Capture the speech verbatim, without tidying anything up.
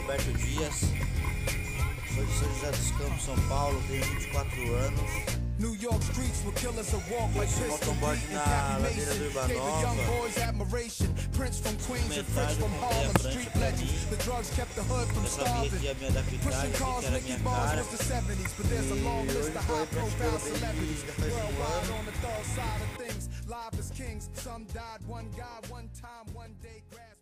Roberto Dias, sou de São José dos Campos, São Paulo, tenho vinte e quatro anos. New York streets will kill us a walk like Esse motoboard na ladeira do Urbanova. Prince from Queens and French Metade from eu comprei a Harlem, prancha street pra legends. mim. The drugs kept the hood from Eu sabia que starving. ia me adaptar, Pushing que cars, era a Nicky minha Bars cara. was the seventies, but there's a long E list hoje of estou high aí profile praticando celebrities. desde já faz um Worldwide ano. on the thug side of things, live as kings. Some died, one guy, one time, one day. Grass